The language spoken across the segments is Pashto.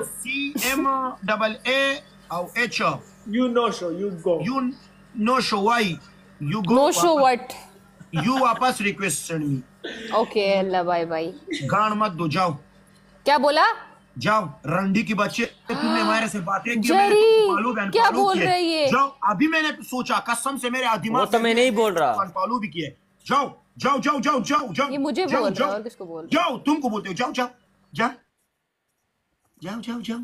CMAA او H. You no show, you go. You no show why? You go. No show what? You वापस request send me. Okay, अल्लाह bye bye. गान मत दो, जाओ. क्या बोला? जाओ, रंडी की बच्चे तुमने हमारे से बातें की. क्या बोल रहे ये? जाओ, अभी मैंने सोचा कसम से मेरे दिमाग वो तो मैं नहीं बोल रहा. पालू भी किए. जाओ जाओ जाओ जाओ जाओ जाओ. ये मुझे बोल रहा है और किसको बोल रहा है? जाओ, तुमको बोलते हो. जाओ जाओ जाओ जाओ जाओ जाओ.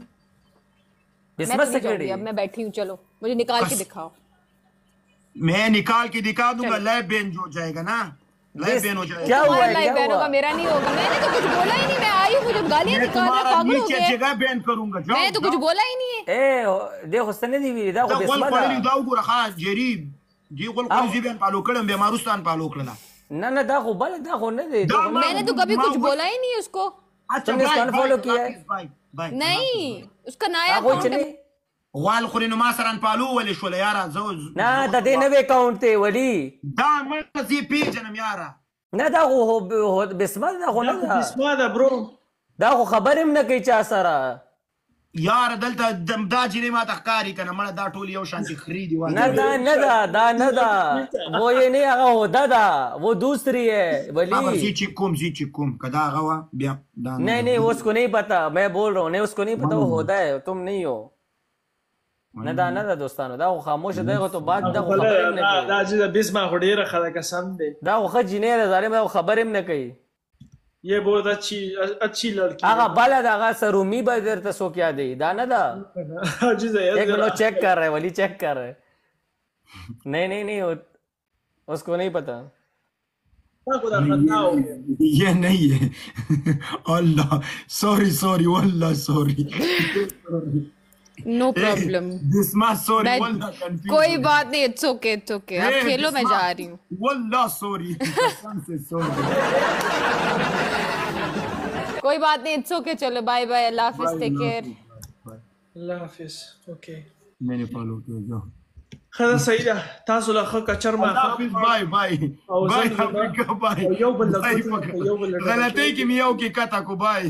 अब मैं बैठी हूँ, चलो मुझे निकाल के दिखाओ. मैं निकाल के दिखा दूंगा. लाइव बैन हो जाएगा ना. लाइव बैन हो जाएगा. क्या हुआ? लाइव बैन होगा, मेरा नहीं होगा. मैंने तो कुछ बोला ही नहीं. मैं आई हूँ, मुझे गालियाँ निकाल रहे. पागल हो गए. जगह बैन करूंगा. मैं तो कुछ बोला ही नहीं है. देखो सने दी दा को बिस्मा दा को रखा जरीब जी को जीबन पालो कड़म बेमारुस्तान पालो कड़ना. ना दा को बल दा को नहीं दे. मैंने तो कभी कुछ बोला ही नहीं उसको. अच्छा फॉलो किया है? नहीं, उसका नया अकाउंट है. वाल खुरिन मासरन पालू वली शो यारा زوج ना दा दे नवे अकाउंट थे वली دا مرزي پیجنم یارا. نه دا هو بسمه دا خو نه دا بسمه دا برو. دا خو خبر هم نه کوي چا سره. یار دلته دا جنې ما تخکاری کنه مړه دا ټول یو شانتي خریدي وای. نه دا نه دا वो ये नहीं आगा होता था, वो दूसरी है वली. जी चिकुम कदा आगा वा बया. नहीं उसको नहीं पता. मैं बोल रहा हूँ नहीं उसको नहीं पता. वो होता है, तुम नहीं हो. نه دا دوستانو دا خو خاموش دی. تو بعد دا خبر هم نه کوي. دا چې بسمه خو ډیره خلک قسم دی. دا خو جنې زارم دا خبر هم نه کوي. ये बहुत अच्छी लड़की आगा बाला दा आगा सरूमी बदर तो सो क्या दे दा ना दा. एक मिनट चेक कर रहे वली चेक कर रहे. नहीं उसको नहीं पता. ये नहीं है. अल्लाह सॉरी वल्लाह सॉरी. No problem. कोई बात नहीं. इट्स ओके अब खेलो. मैं जा रही हूँ. वल्लाह सॉरी. कोई बात नहीं. It's okay. चलो बाय बाय. अल्लाह हाफिज. Take care. अल्लाह हाफिज. ओके मैंने फॉलो किया. जाओ خدا सही ده. تاسو له خو کچر ما बाय یو بل غلطی کې میاو کې کتا کو بای.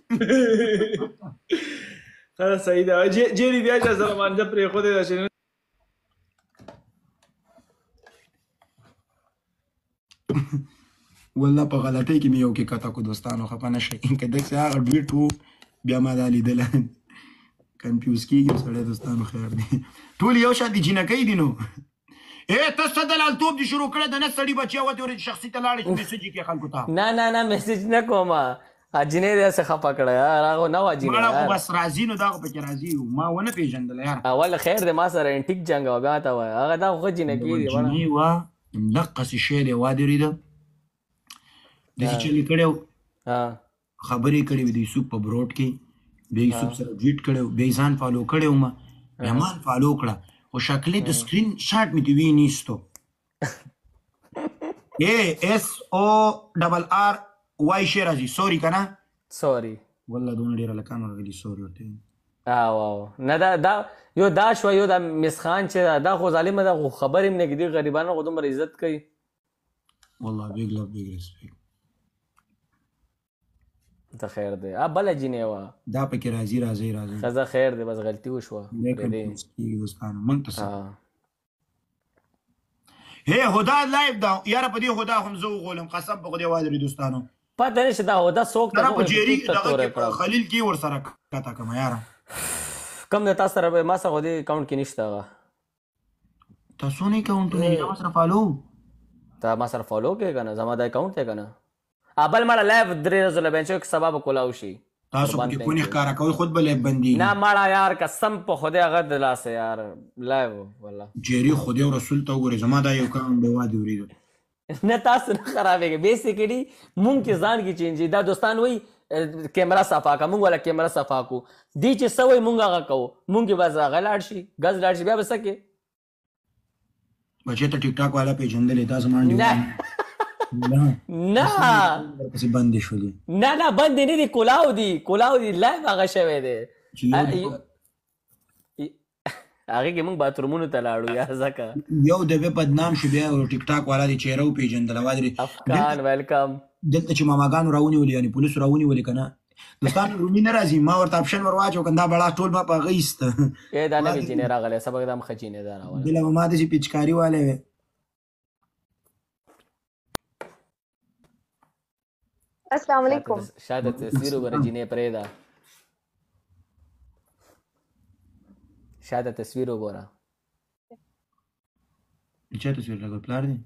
خدا सही ده. جيري بیا چې زلمان د پرې خو دې چې والله په غلطی کې میاو کې کتا کو دوستانو خپه نشئ. کله چې هغه ډیټو بیا ما دالي دل کنفیوز کیږم سره دوستانو. خیر دی ټول یو شان دي جنکې دي. نو تاسو دلال توپ دي شروع کړه د نس سړي بچي او ته شخصي تلاړ میسج کې خلکو ته. نه میسج نه کومه. اجنه دې څه خپه کړه یار. هغه نو اجنه ما بس راځي نو دا په کې راځي ما ونه پیژندل یار. اول خیر دې ما سره انټیک جنگ او بیا تا وای هغه دا خو جنې کیږي ونه وا نقص شی دی وادري ده د چې لیکړو. خبرې کړې د یوسف په بروډ کې به یوسف سره ډیټ کړو به ځان فالو کړو ما مان فالو کړه او شکل د سکرین شاټ می دی وینیستو. SORR وای شي راځي. سوري کنه سوري والله دونه ډیر لکان ورغلي سوري ورته. واو نه دا یو دا شو یو دا مسخان چې دا خو ظالم دا خو خبر هم نه کیږي. غریبانو خو دومره عزت کوي. والله بیگ لو بیگ ریسپیکټ. ته خیر دی. بل جنې وا دا پکې راځي خزه خیر دی. بس غلطي وشوه دې دوستانو مونږ ته. هي هدا لایو دا یاره په دې هدا هم زه غولم قسم په خدای وادري دوستانو. پته نشته دا هدا څوک ته جيري دا خلیل کی ور سره کاته کوم یاره. کم د تاسو سره ما سره دې اکاونټ کې نشته. تاسو نه اکاونټ نه ما سره فالو تا ما سره فالو کې کنه زما د اکاونټ ته کنه. ابل مړه لایو درې ورځې بنچو کې سبب کولاو شي. تاسو کې کو نه ښکارا کوي خود بلې بندي نه مړه یار قسم په خدای هغه د لاسه یار لایو والله جيري خدای او رسول ته وګوره زما دا یو کام به وادي ورید نه تاسو نه خرابېږي. بیسیکلی مونږ کې ځان کې چینج دا دوستان وای کیمرا صفا کا مونږ ولا کیمرا صفا کو دی چې سوي مونږ هغه کوو. مونږ بس هغه لاړ شي غز لاړ شي بیا بس کې بچې ته ټیک ټاک والا پیژندلې تاسو باندې نه څه باندې شولې نه باندې نه دي کولاو دي لایو هغه شوی دی. هغه کې موږ باترومونو ته لاړو یا ځکه یو د به بدنام شو بیا ټیک ټاک والا دي چهره پیژندل وادري افغان ویلکم دلته چې ماماګانو راونی ولې یعنی پولیس راونی ولې کنه دوستان رومي نه راځي ما ورته اپشن ور واچو کندا بڑا ټول ما په غیست اے دا نه جینې راغله سبق دا مخ جینې دا راغله بل ما د پیچکاری والے وي السلام علیکم شاید تصویر وګوره جینې پرې دا شاید تصویر وګوره چې تصویر لګو پلار دی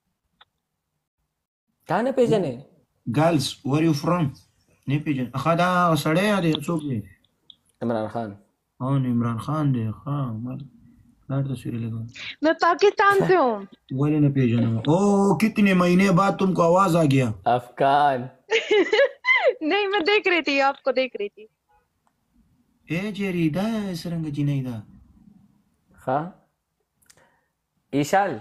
تا نه پیژنې ګرلز ویر یو فرام نه پیژن اخا دا سړی دی څوک دی عمران خان او عمران خان دی ها مر پلار تصویر لګو मैं पाकिस्तान से हूँ ولی نه پیژنم او کتنے مہینے بعد تم کو आवाज आ गया افغان नहीं मैं देख रही थी आपको देख रही थी اے جری دا سرنګ جنې دا ها ایشال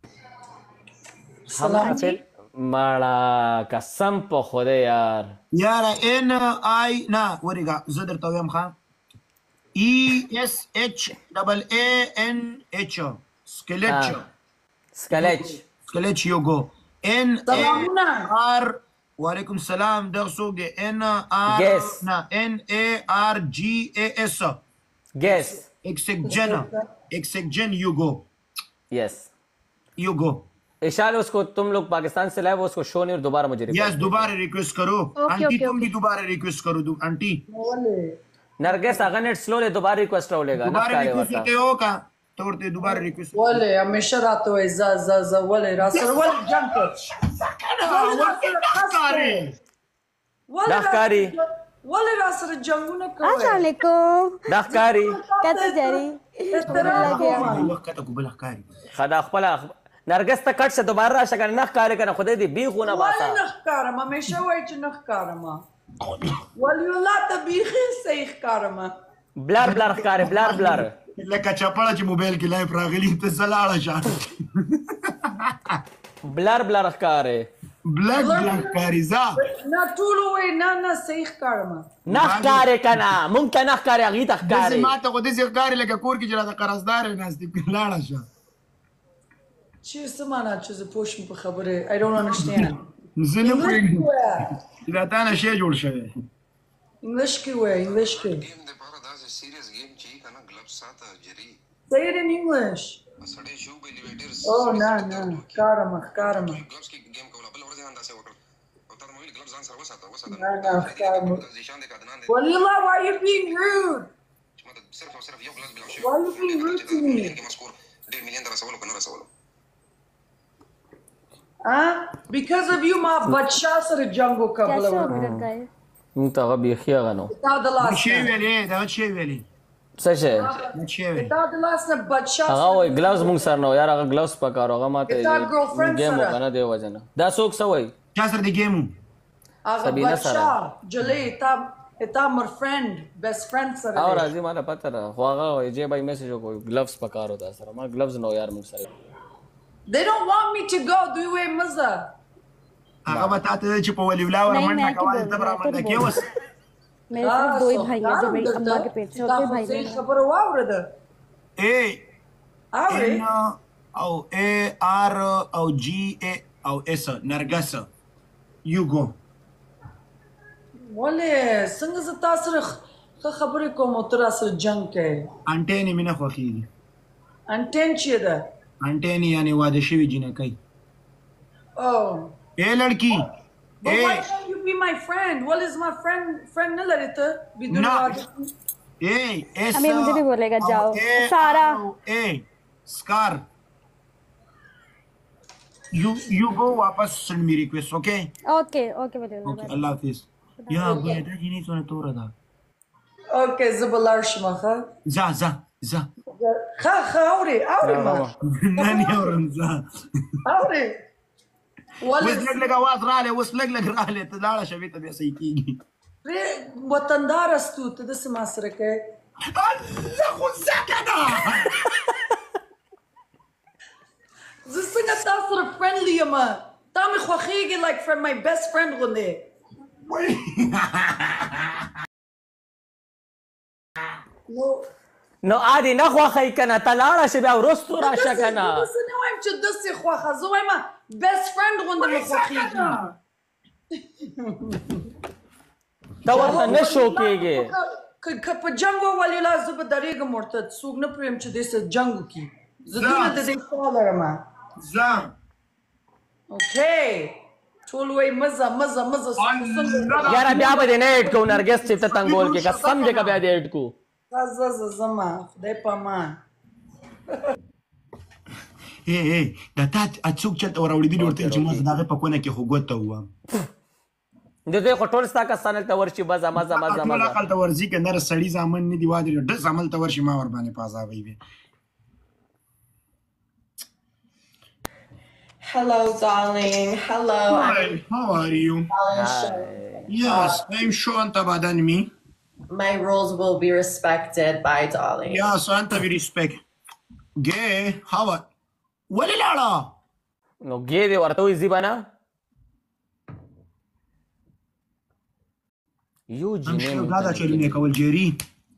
سلام جی ماړه قسم په خوده یار یار ان آی نه ورګه زه درته وایم ښا ای اس اچ ډبل ای ان اچ سکلیچ سکلیچ یوګو ان ار وعلیکم السلام دغه څوک دی ان ار نه ان ای ار جی ای اس گیس एक्सजेन یوګو यस یوګو इशाल उसको तुम लोग पाकिस्तान से लाए वो उसको शो नहीं और दोबारा मुझे यस दोबारा रिक्वेस्ट करो आंटी तुम भी दोबारा रिक्वेस्ट करो आंटी नरगिस अगर नेट स्लो ले दोबारा रिक्वेस्ट होलेगा दोबारा रिक्वेस्ट होते हो का तो ورته دوباره ریکوست ولې همیشه راته وای ز ولې را سره ولې جنگ کړ داخکاری ولې را سره جنگونه کوي السلام علیکم داخکاری कैसे जा रही وخت ته قبل ښکاری خدا خپل نرګس ته کټ شه دوباره راشه کنه نخ کار کنه خدای دې بی خونه باسا ولې نخ کارم همیشه وای چې نخ کارم ولې الله ته بیخي صحیح کارم بلر بلر ښکاری بلر بلر لکه چپړه چې موبایل کې لایف راغلی ته زلاړه شه بلر بلر ښکاری بلک ښکاری ځه نه ټول وای نه صحیح کارم نخ کار کنه ممکن نخ کار هغه ته ښکاری ما ته خو دې ښکاری لکه کور کې چې راته قرضدار نه ستې لاړه شه چې سمانه چې زه پوښم په خبره I don't understand زه نه پوهېږم چې دا تا نه شی جوړ شوی انګلیش کې وای انګلیش کې گیم د پاره دا سیریس گیم چی کنه گلوب ساته جری say it in English سړی شو به لیویټرز oh نه کارم گلوبس کې گیم کوله بل ورځ انداسه وکړ او تر مې گلوبس ځان سره وساته کارم ځشان د کدنان دي والله why you being rude مطلب صرف او صرف یو گلاس بلا شو why you being rude to me کې مسکور 1.5 مليون درا سوالو کنه رسولو because of you ما بچا سره جنگو کوله कैसे हो मेरे गाइस مونږ ته هغه بیخي هغه نو تا د لاس شی ویلې دا شی ویلې څه شي دا شی ویلې تا د لاس نه بچا هغه وای ګلاوز مونږ سره نو یار هغه ګلاوز پکارو هغه ماته تا girlfriend گیم سره. وکنه دی وجنه دا څوک څه وای چا سره دی ګیم هغه سبینه بچا سره. جلې تا مر فرند بیسټ فرند سره او دی. راځي ماته پته را خو هغه وای جی بای میسج وکړ ګلاوز پکارو دا سره ما ګلاوز نو یار مونږ سره they don't want me to go دوی وای مزه هغه به تاسو چې په ولي ولا ور नहीं, منډه मैं तो کوي बोल ته रही हूँ, برابر मैं तो کې बोल وس मेरे सिर्फ दो ही भाई हैं जो मेरी अम्मा के पेट से होते भाई صحیح बहन خبره واورده اے اوري ان او اے ار او جی اے او اس نرګس یوګو ولې څنګه ز تاسو سره خبرې کوم او تر سره جنگ کوي انټینی مینه خوخیږي انټن چې ده انټینی یعنی واده شوی جنکای oh اے لڑکی but اے why can't you be my friend what is my friend نه لري ته بدون No. واده اے اس अभी मुझे भी बोलेगा او जाओ اے सारा او اے स्कार you go वापस send me request okay okay okay बोलिए okay Allah हाफिज या بنده جنې څونه تور ده اوکې زبلار شمخه za اوري ما نه نه اورم za اوري وس ولې لګ आवाज رااله وس لګ رااله ته لاړه شوي ته به صحیح کیږي وطندار استو ته د سما سره کې الله خو سکنه زه څنګه تاسو سره فرندلی یم تا مې خوښیږي like from my best friend غوندې نو عادي نه خوخی کنه تلاړه شي بیا ورستو راشه کنه زه نه وایم چې داسې خوښه زه وایم best friend غوندې مې خوښیږي دا ورته نه شو کېږي که په جنګ ووالي لا زه به درېږم ورته څوک نه پرېږم چې دې سره جنګ وکړي زه دونه د دې خوا لرم ځم اوکې ټول وایي مزه مزه مزه یاره بیا به دې نه اډ کوو نرګس چې ته تنګول کې قسم دې که بیا دې اډ کوو زه ځمه خدای په امان دا تا څوک چېرته وراوړېدلي ورته چې ما د هغې په کونه کې خو ګوته ووم د دوی خو ټول ستا کسان هلته ورشي مزه مزه مزه ټول مزه هلته ورځي که نر سړي زامن نه دي واده ډز هملته ورشي ما ورباندې په عذابوي وي Hello, darling. Hello. Hi, how are you? Yes, I'm sure أنت بعدين me. My rules will be respected by darling. Yes, أنت we respect. Gay, how are? ولې لاړه؟ نو ګې دې ورته وایي ځي به نه یو جینۍ دا دا چلونه کول جیري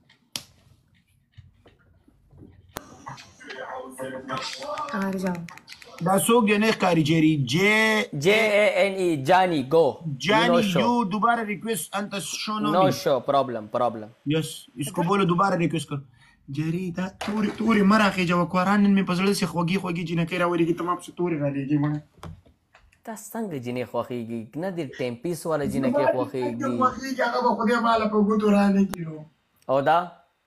دا څوک دی نه ښکاري جیري JANE جانی گو جانی یو دوباره ریکویسٹ انت شو نو شو پرابلم یس اسکو بولو دوباره ریکویسٹ کر جیري دا توري مراخې جو قرآن مې په زړه سي خوږي جنکې راولېږي تمام څه توري رالیږي مړه تا څنګه جینۍ خوښېږي نه دې ټیمپیس والا جینکې خوښېږي هغه به خدای ماله په ګوتو رالېږي او دا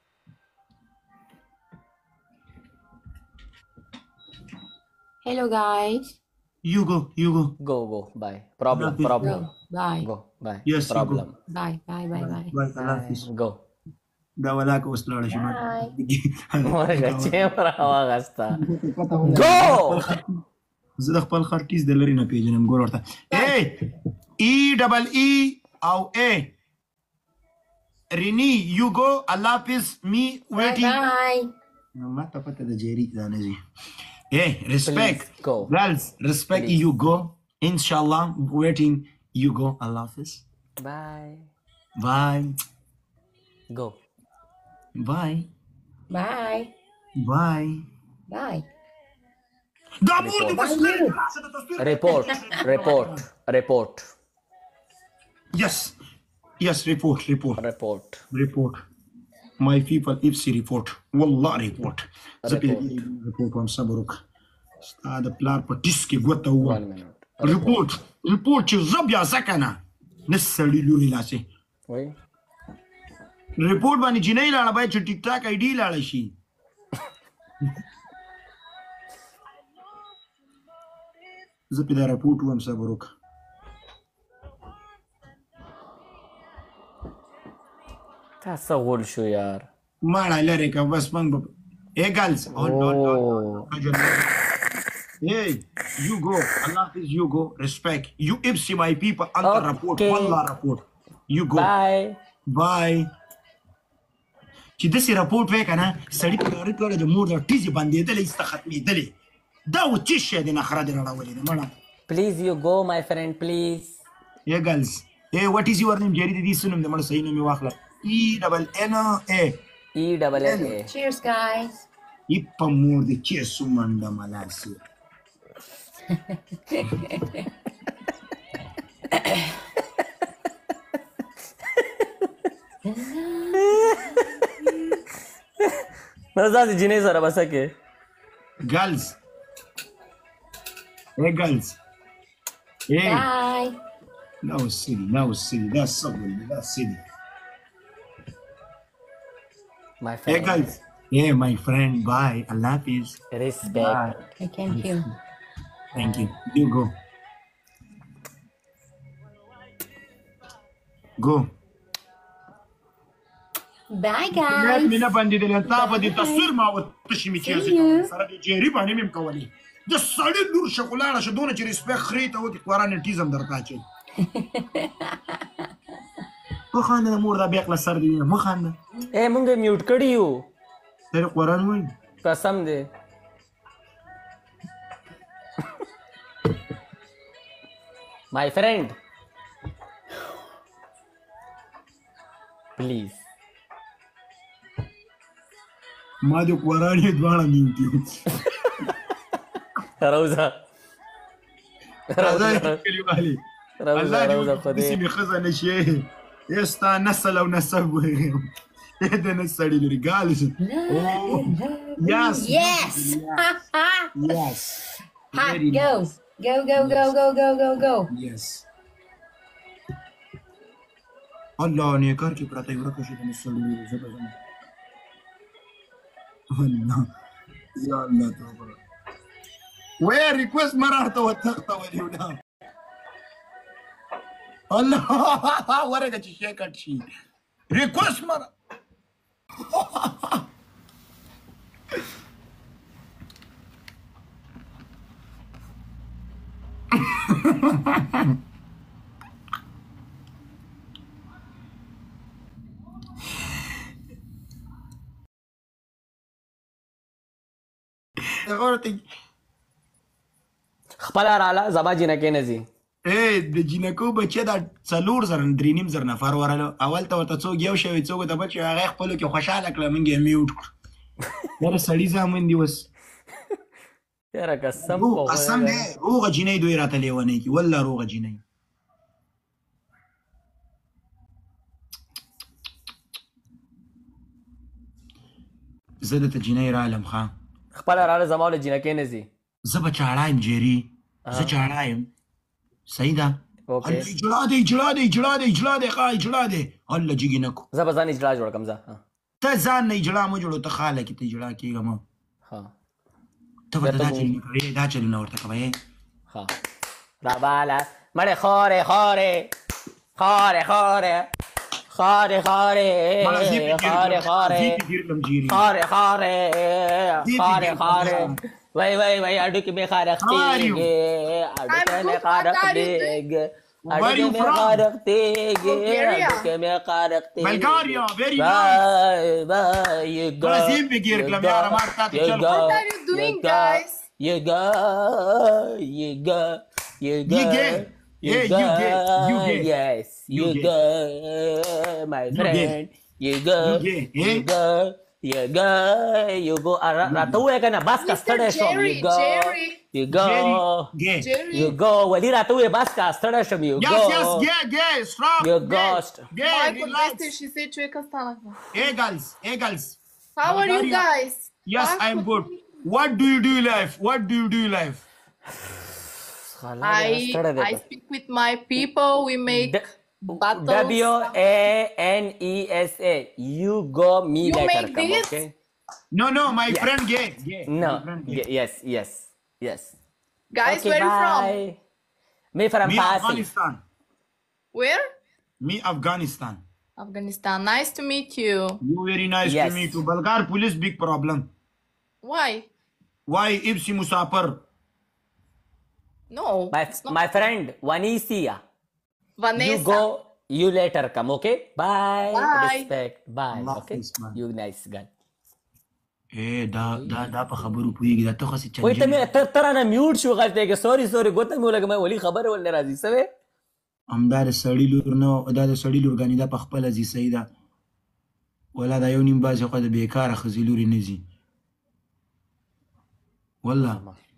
Hello guys. You go. Go. Bye. Problem. Bye. Go. Bye. Yes, problem. Bye. Go. دا ولاکه اوس لاړه شي ورګه چې مرا واغستا Go. زه د خپل خرټیز د لري نه پیژنم ګور ورته E double E او A رینی you go Allah peace me waiting Bye. ما ته پته د جیری ځانه زی respect Please go. girls respect Please. you go inshallah waiting you go Allah peace Bye. Go. Bye. دا مور د Report. Yes, report. My people FC report. والله report. report هم صبرك. هذا بلار بتسكي قوته هو. report چې زبیا سکنه نسړي لوري لاسه. وای. report باندې جنې لاړه باید چې ټیک ټاک ID لاړه شي. زه په دا report هم صبرك. تا څه غول شو یار ماړه لري که بس موږ به girls hey you go Allah is you go respect you FC my people under report والله report you go Bye. چې داسې report وای که نه سړي په لارې ټوله د مور د ټیزې بندېدلې ایسته ختمېدلې دا و چې شی دی نخره دې راړولې ده مړه Please you go my friend please. girls what is your name جیري د دې څه نوم دی مړه صحیح نوم یې واخله ENNA ENNA. Cheers guys. په مور د چې سمنډه ملاسي نو ځاسې جینۍ سره به څه کې girls Bye. no silly that's so good that's silly my friend. girls my friend bye Allah peace Respect. Thank you. thank you you go Bye net guys. مینه باندې د تا په دې تصویر ما وتشي می چې سره د جيري باندې مم کولی د سړی لور شغلاله شدونه چې ریسپیکټ خري ته ودی قران ټیزم درته چي مخانه مور دا بیاقله سر دی مخانه مونږ میوټ کړی یو در قران وای قسم دې my friend please. ما د قران یې دواړه میوټي روزه راځي کلیوالي الله دې خدای سیمه خزانه شي يستا نسل او نسب وغيره هذا نسل الرجال يس Yes. يس Ha, go. Go. يس الله نیکار کې پراته یو راکښه د نسل زبر الله يا الله توبه وين ريكوست مرات وتخطى واليوم الله ورقه شي کټ شي ریکوست مر خپل رااله زما جنکې نه ځي د جینکو بچی دا 4.5 نفر ورله اول ته ورته څوک یو شوی څوک د بچی هغه خپلو کې خوشحاله کړه موږ یې میوټ کړو یاره سړي زامن دي اوس یاره قسم په قسم دی روغه جینۍ دوی راته لیونی کي والله روغه جینۍ زه درته جینۍ رالم ښه خپل رااله زما له جنکې نه ځي زه به چاړه یم جیري زه چاړه یم صحیح ده اوکې اجلا دی ښه اجلا دی الله جګي نه کو زه به ځان اجلا جوړ کړم زه ته ځان نه اجلا مه جوړو ته خاله کې ته اجلا کېږه مه ها ته به دا چلونه کوې دا چلونه ورته کوې ها راواله مړې خورې خورې خورې خورې خورې خورې خورې خورې خورې خورې خورې خورې وای وای وای اډوکې مې خارختېږي اډوکې مې خارختېږي اډوکې مې خارختېږي اډوکې مې خارختېږي بلغاریا very nice Bye, you go. Brazil पे गिर कलम यार हमारे साथ चल What are you doing, guys? You go. You gay. Yeah, you gay. Yes, you gay. go, my You friend. gay. You go. You gay, You eh? go. You go. You go. Ratu ya kana bas ka Mr. stade shom. You go. Jerry. You go. gay Jerry. You go. Wali ratu ya bas ka stade shom. You go. yes gay stop You gay. ghost. Gay Mai relax poveste și 10 castană. hey girls How are you guys? yes I'm good what do you do in life I speak with my people. We make battles. WANESA. You go me You later. make Come, this? okay? no my friend gay No. My friend gay. Yes. Guys, Okay, where you from? bye. Me from me Pasig. Afghanistan Where? me Afghanistan Afghanistan. Nice to meet you. you very nice Yes. to meet you Bulgar police big problem Why? why ibsi musafir No. it's not. My friend, Vanisia. Vanessa. You go, you later come, okay? Bye. Bye. Respect. Bye. Allah Okay? Hafiz, man. You nice girl. دا په خبرو پوهیږي دا ته خو څه وای ته چل مې تر نه میوټ شو غلطه کې سوري ګوته مې ولګم ولی خبر ول نه راځي سوي همدار سړی لور نو دا د سړی لور غنی دا په خپل ازي سیدا ولا دا یو نیم بازي خو د بیکاره خزي لوري نه زی والله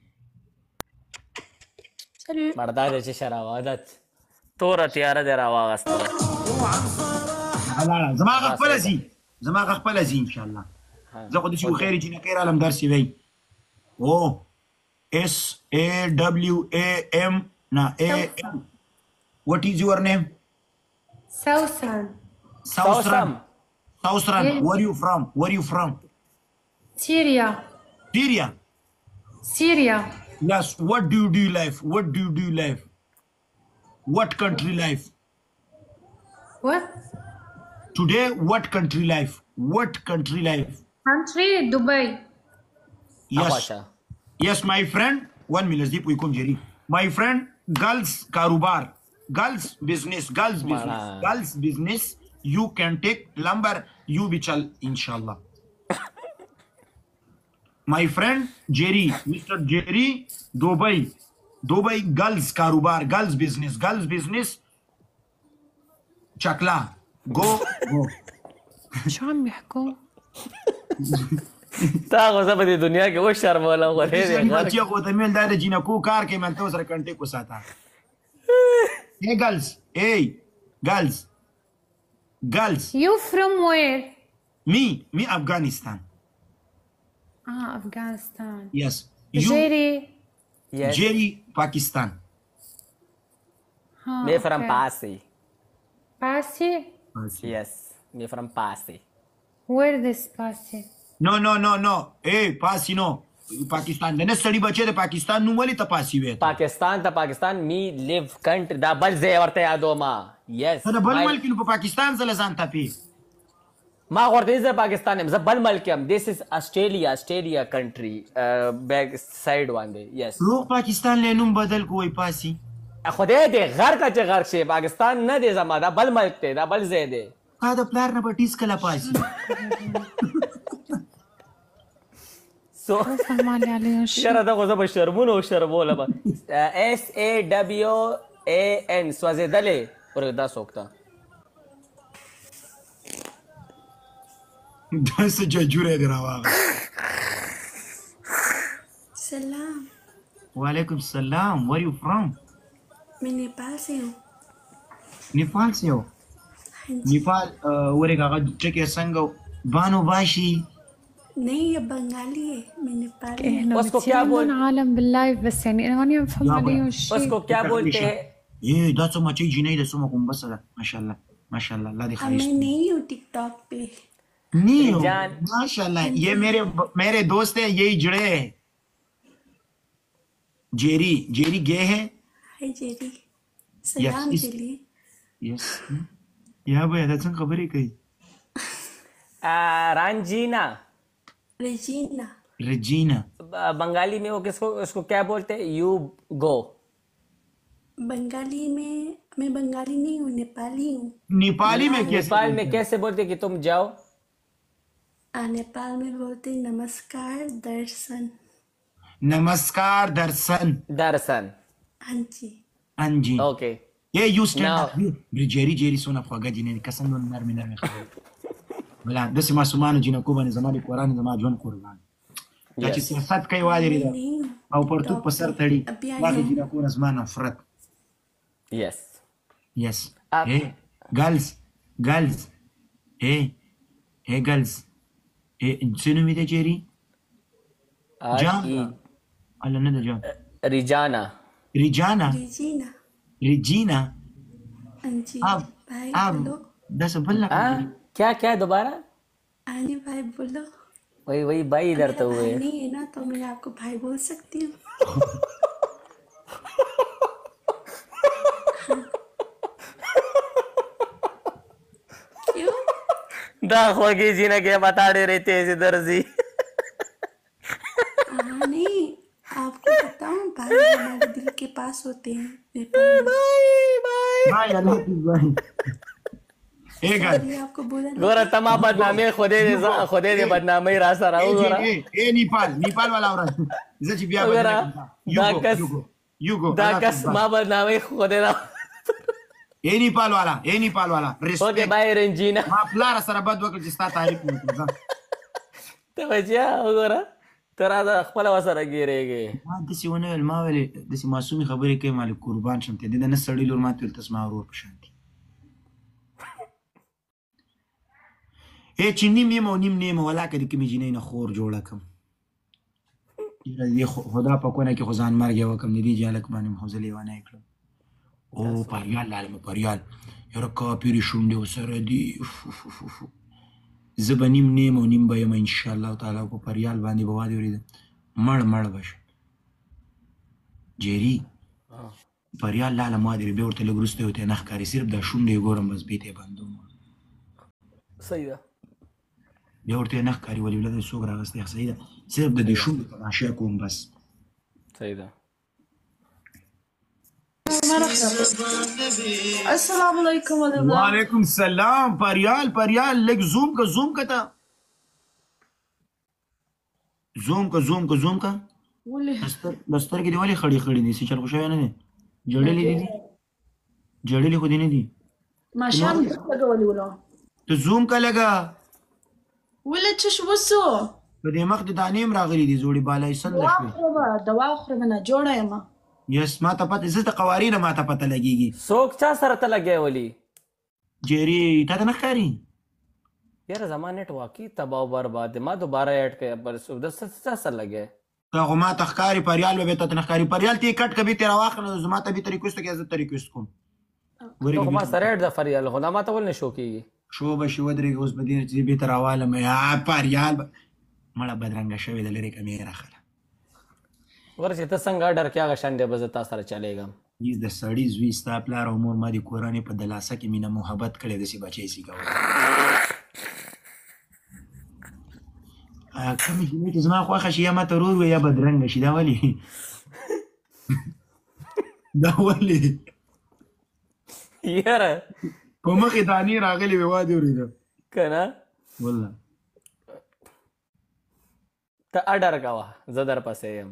Salut. مردا د چې شراب عادت تور تیار دی راواغست حلاله زما خپل ازي ان شاء الله زه خو د شي خیر چې نه کیر عالم درس وی او SAWAM na AM what is your name Southern. Southern Yeah. where you from Syria. Syria yes what do you do life what country life What? today what country life Country Dubai. yes my friend 1 minute deep we come Jerry my friend girls karubar girls business you can take lumber you bichal inshallah my friend Jerry Mr. Jerry Dubai girls karubar girls business chakla go شو عم يحكوا؟ تا غو زه په دې دنیا کې و شرموله خو دې بچی خو ته میل دا د جینکو کار کې من ته سره کنټیکټ وساته hey girls girls. You from where? Me Afghanistan. Afghanistan. Yes. You Jerry. Yes. Jerry Pakistan. Me from Pasi. Pasi? Yes. Me from Pasi. Where this Pasi? No. Hey, Pasi no. Pakistan. د نه سړي بچی د پاکستان نوم ولې ته پاسي وې پاکستان me live country دا بل ځای ورته یادوما. Yes. ته د بل ملک نو په پاکستان سره ځان تپې. ما ورته زه پاکستان یم، زه بل ملک یم. This is Australia country back side باندې. Yes. روغ پاکستان له نوم بدل کوی پاسي. خدای دې غر کا چې غر شي، پاکستان نه دی زما، دا بل ملک دی، دا بل ځای دی. دا پلار نه به ټیس کله پاسي. So یاره دغه زه به شرمونه شرموله به SAWAN سوځېدلې ورګه دا څوک ته دا څه ججوری دی راواغه. सलाम. وعلیکم السلام. Where you from? मैं नेपाल से हूँ. नेपाल से हो? नेपाल ورګه هغه ټکی څنګه بانو باشي. नहीं ये बंगाली है. मैं नेपाली. उसको क्या बोल عالم باللايف بس يعني انا ماني افهم عليه شيء. उसको क्या बोलते हैं? ये دا څه مچي جنې د سمو کوم بس ده. ماشاءالله الله دې خیر. मैं नहीं हूँ टिकटॉक पे. नहीं हो माशाल्लाह. ये मेरे दोस्त है, यही जुड़े हैं. जेरी गए हैं. Hi Jerry. सलाम जेरी. यस या भाई दादा څنګه खबर है कहीं. रंजीना. रेजीना. बंगाली में वो किसको उसको क्या बोलते हैं? You go. बंगाली में मैं बंगाली नहीं हूँ, नेपाली हूँ. नेपाली में कैसे? नेपाल में कैसे बोलते कि तुम जाओ? नेपाल में बोलते नमस्कार दर्शन. नमस्कार दर्शन. हाँ जी. ओके. ये यू स्टैंड जेरी सोना फगा जिने कसम नरमी खबर. بلا داسې معصومانو جنکو باندې زما د قرآن زما ژوند قربان. دا چې سیاست کوي واجري ده او پرتوب په سر تړي هغې جنکو نه زما نفرت. Yes. Hey girls. Hey girls. څه نوم یې دی جیري؟ جان. الله نه ده جان. ریجینا. اب دا څه بل نه. क्या दोबारा? आनी भाई बोलो. वही भाई इधर तो हुए. नहीं है ना तो मैं आपको भाई बोल सकती हूँ. क्यों? दाखोगी जी ने क्या बता दे रहे थे इधर जी. नहीं आपको बताऊँ भाई हमारे दिल के पास होते हैं. भाई आपको बोला गोरा तमा बदनामी खुदे दे बदनामी रास्ता राहु गोरा. ए नेपाल वाला औरत जची बिया गोरा दाकस मा बदनामी खुदे रा. ए नेपाल वाला okay bye Ranjina. ما پلار سره بد وکړ چې ستا تعریف وکړم. ته بچیا وګوره ترا دا خپل وسره ګیریږي. ما دسی ونه ما ولې دسی معصومي خبرې کوي مال قربان شم ته د نه سړی لور ما تل تسمع ورور پښانتي. چې نیم نیم ولا کدی کې می جنې نه خور جوړه کم. یی خدا په کونه کې خزان مرګ وکم دي جالک باندې حوزه لیوانه کړم. او پریال یاره کاپیری شونډې وسره دي. زه به نیم به یم ان شاء الله تعالی په پریال باندې به واده ورېده مړ بش. جیری پریال لاله ما دې به ورته لږ وروسته وته نه ښکاري صرف دا شونډې ګورم بس بیته باندې. صحیح ده. بیا ورته نه ښکاري ولې ولادت څوک راغستی. صحیح ده صرف د دې شونډو تماشا کوم بس. صحیح ده. السلام علیکم وعلیکم السلام. پریال لږ زوم کا تا زوم کا دستر کې دی ولې خړې دي چې چل خوشاله نه دي جړلې خو دي نه دي. ماشاء لګولې ولا ته زوم کا لگا ولا چش وسو په دې مخ د دانیم راغلي دي زوړي بالای سند شوي. دوا خو نه جوړه یم. یس ما ته پته زه ته قوارینه ما ته پته لګیږي. څوک چا سره ته لګیا ولی؟ جیری تا ته نه ښکاري یاره زما نیټ واقعي تباه و برباد دی ما دوباره ایډ کړی پر د څه اثر لګی ته خو ما ته ښکاري پریال به تا ته نه ښکاري پریال ته یې کټ که بېرته راواخله نو زما ته بېرته ریکویسټ وکړې زه ته ریکویسټ کوم ته خو ما سره ایډ د فریال خو دا ما ته ولې نه شو کېږي شو به شي ودرېږه اوس به دې نه چې زه بېرته راوالم پریال به مړه بدرنګه شوې د لرې کمې یې راخله ګوره چې ته څنګه اډر کې هغه شان دی به زه تا سره چلېږم هیڅ د سړي زوی ستا پلار او مور ما د کورنۍ په دلاسه کې مینه محبت کړې داسې بچی سي کولی کومې جملې چې زما خوښه شي یا ماته ورور وي یا بدرنګه شي دا ولې دا ولې یاره په مخې دانې راغلې وې وا دې اورېده که نه والله ته اډر کوه زه در پسې یم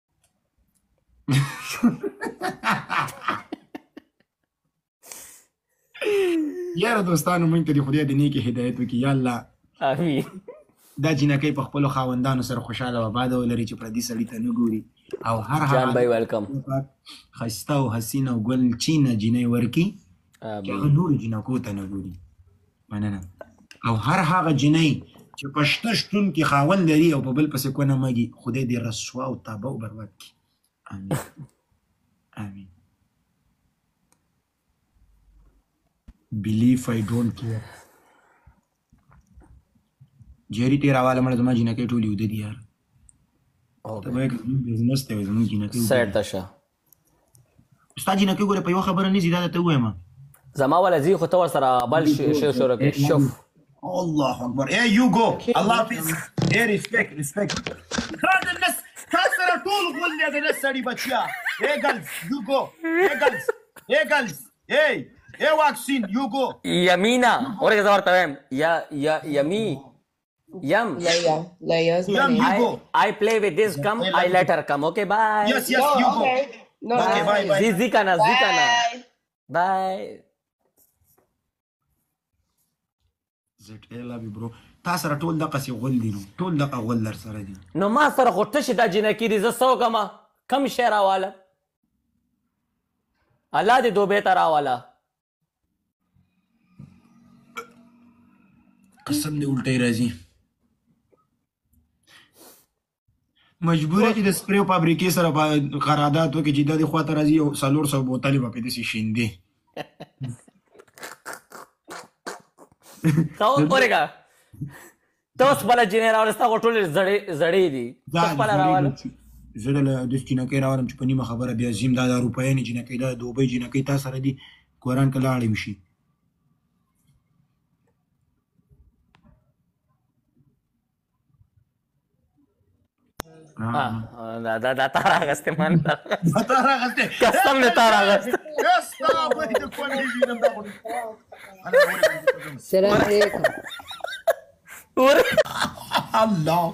یاره دوستانو موږ ته د خدای د نیکې هدایت وکړي یا الله امین دا جینکۍ په خپلو خاوندانو سره خوشحاله او آباده ولري چې پردي سړي ته نه ګوري او هر جان بھائی ویلکم ښایسته او حسین او ګل چینه جینۍ ورکړي چې هغه نورو جینکو ته نه ګوري مننه او هر هغه جینۍ چې په شته شتون کې خاوند لري او په بل پسې کونه مږي خدای دې رسوا او تابه او برباد کړي آمین آمین believe I don't care جیری ته راواله مړه زما جینکۍ ټولې اوده دي یار ته به یې بزنس ته وایې زموږ جینکۍ سیټ ته شه ستا جینکۍ ګوره په یوه خبره نه ځي دا درته ووایم زما والا ځي خو ته ورسره بل شی شروع کړې شوف الله اکبر اے یو گو الله حافظ اے ریسپیکټ تا د نس تا سره ټول غول دی د نس سړي بچیا اے ګرلز یو گو اے ګرلز اے واکسین یو گو یمینا اورګه زه ورته وایم یمی Yum. Leia is my name. I play with this. Come, I let her come. Okay, bye. Yes, you go. No, okay, bye. Zikana. Bye. I love you, bro. تا سره ټول دغه سي غول دي نو ټول دغه غول در سره دي نو ما سره خو تشه دا جینکۍ دي زه څه وکړمه کم شی راواله الله دې دوبۍ ته راواله قسم دې الټی راځي مجبور چې د سپریو فابریکې سره قرارداد وکړي چې دا دې خواته راځي او 400 بوتلې به پې داسې شیندې ته وګورېږه ته اوس خپله جینۍ راوړې ستا خو ټولې زړې دي ته خپله راواله زه داسې جینکۍ راولم چې په نیمه خبره بیا ځیم دا د اروپایانې جینکۍ دا د دوبۍ جینکۍ تا سره دي کوران که لاړې وشي دا تا راغستې من قسم دې تا راغستې السلام علیکم الله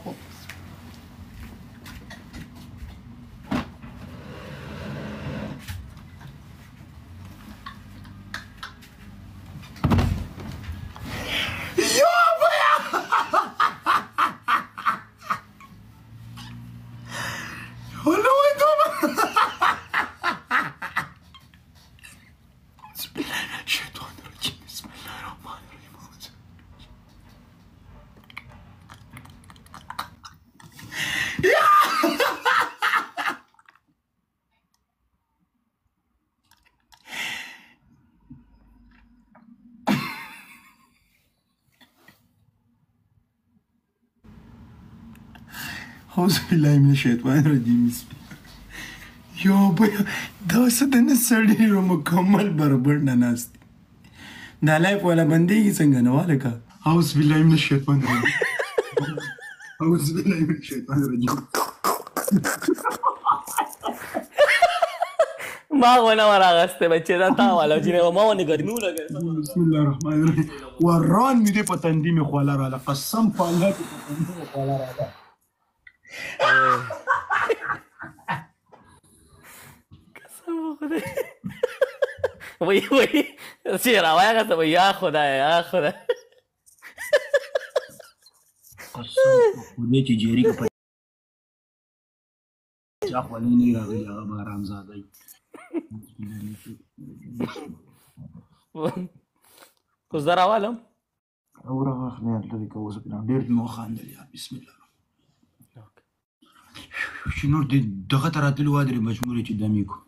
أعوذ بالله من الشيطان الرجيم بسم الله یو بیا دا څه د نه سړي مکمل برابر نه ناست دا لایف والا بندېږي څنګه نه والکه أعوذ بالله من الشيطان الرجيم أعوذ بالله من الشيطان الرجيم ما ونه راغستې بچې دا تا والا جینۍ ما ونه ګرمي ولګوي بسم الله الرحمن الرحيم وران مې دې په تندي مې خواله راله قسم په الله کې په تندي مې خواله راله وای چې راوایغسته وای یا خدای قسم په خدای چې جیري که په چا خولې نه راغلي هغه به حرامزاده کو زرا والم اوره واخ نه لري کوو څه کنه ډېر مو خاندل یا بسم الله شنو دغه تراتلو وادري مجبورې چې دمې کو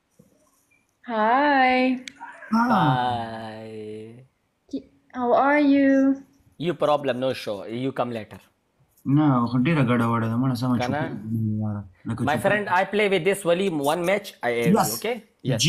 Hi. Bye. How are you? You problem no show. You come later. نه ډېره ګډه وړه ده مړه سم Kana? My friend, I play with this Wali one match. I add you, okay? Yes.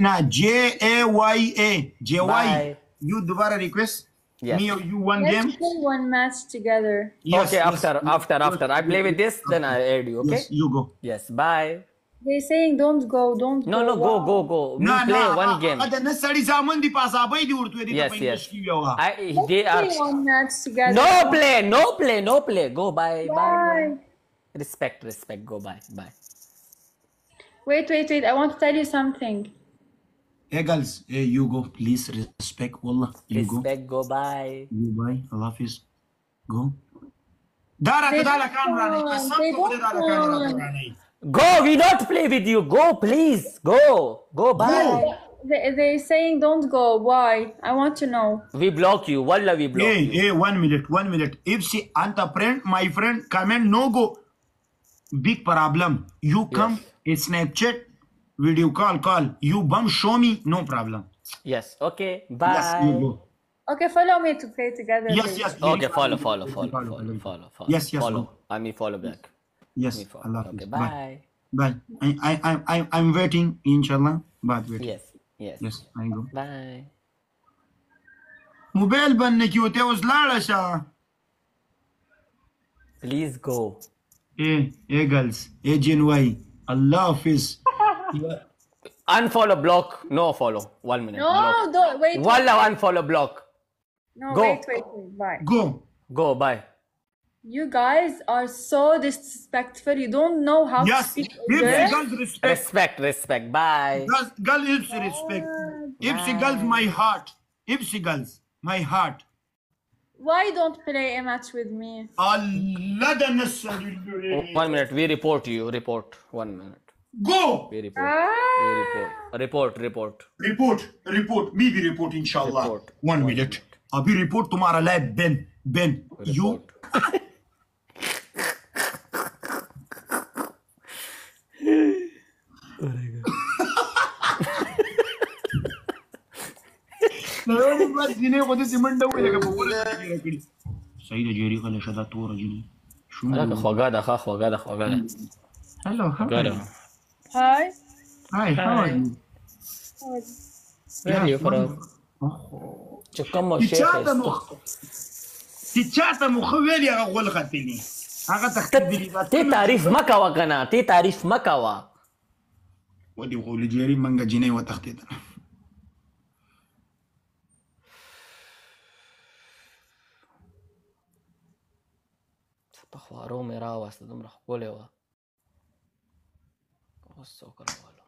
JAYA Bye. you دوباره request Yes. me or you one game Let's play one match together. Yes, Okay, yes. after I play with this, then I add you, okay? Yes, you go. Yes. Bye. They're saying don't go. No, go. We play one game. دا نه سړی زامن دی پاسابای دی ورته دی Yes, په yes. انګلیش کې ویوا They are. Play one match together. No play. Go bye. Bye. Respect. Go bye. Wait. I want to tell you something. hey girls hey you go please respect wallah you go Respect. Go bye. you bye Allah hafiz go دارا تدالا كان راني قسم they کو دارا كان راني Go. We not play with you. Go, please. Go. Bye. They're saying don't go. Why? I want to know. We block you. Wallah, we block you. hey 1 minute if see anta friend my friend comment no go big problem you come it's Snapchat video call you bum show me no problem Yes. Okay. Bye. yes you go Okay, follow me to play together. yes please. yes Okay. Follow. Yes, Follow. go. I mean follow back. yes Me follow. Allah Okay. hafiz Bye. bye I'm waiting inshallah بعد waiting Yes. yes I go Bye. موبایل باندې کې وته اوس لاړه شه Please go. hey girls hey جنوای الله حافظ Unfollow, block. No follow. 1 minute. No, Block. don't wait. Wallah, unfollow, block. No, Go. wait. Bye. go Bye. You guys are so disrespectful. You don't know how to yes speak if the English. girls Respect. Bye. girl is respect if she girls my heart if she girls my heart Why don't play a match with me? Allah da nasal 1 minute. We report you. Report. 1 minute. go We report. Report. report me भी report inshallah Report. 1 minute अभी report तुम्हारा live Ben you Report. نو بس دینه خو دې سیمنډ وې لکه په وره کې کړی صحیح د جری خله شدا تور جنې شو هغه خوګه ده hello Good. Hi. hi how are you Where are you from? چې کوم شیخ چې چاته مخ ویلی هغه غول خطلی هغه تخته دی ته تعریف مکوا کنه ته تعریف مکوا ودی غول جری منګه جنې و تخته ده په خوارو مې راوسته دومره ښکلې وه اوس څوک راولو